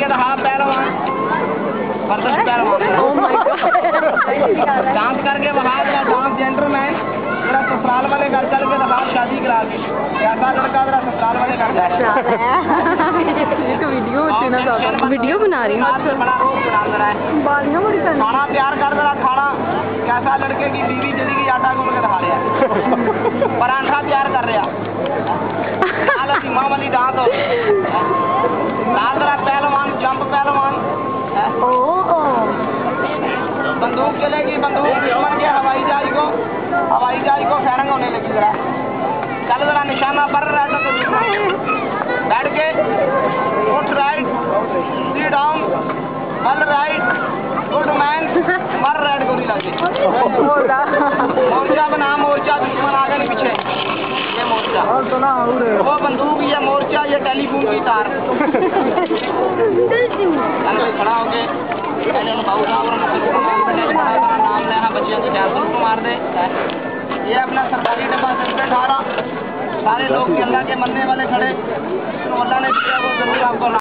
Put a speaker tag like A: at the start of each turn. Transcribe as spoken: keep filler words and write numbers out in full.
A: करके दिखा पहलवान, जबरदस्त पहलवान। डांस करके दिखा जरा, डांस जेंटलमैन जरा, ससुराल वाले घर चल के दिखा, शादी करा के कैसा लड़का जरा ससुराल वाले घर जा
B: एक वीडियो वीडियो बना रही हूँ,
A: बड़ा रोज बना रहा है।
B: बालियां बड़ी करनी।
A: खाना तैयार कर जरा, खाना कैसा लड़के की बीवी जल्दी की आटा गुन के दिखा रहा, परांठा तैयार कर रहा, माँ वाली डांस हो लाल जरा पहलवान, जंप पहलवान। बंदूक चलेगी, बंदूक दुश्मन के हवाई जहाज को हवाई जहाज को फैरंग होने लगी जरा, चल जरा निशाना पर रहा तो दुश्मन बैठ के उठ, राइट सी डाउन, बल राइट, गुड मैन, मर राइट गोली लगे। मोर्चा बना, मोर्चा, दुश्मन आगे नहीं पीछे, ये मोर्चा, वो बंदूक, ये मोर्चा, ये टेलीफोन की तार। खड़ा हो गए बाबू साहब नाम लेना, बच्चियों को जासूस मार दे। ये अपना सरकारी डब्बा से अठारह, सारे लोग अल्लाह के मरने वाले खड़े, तो अल्लाह ने दिया वो जरूर आपको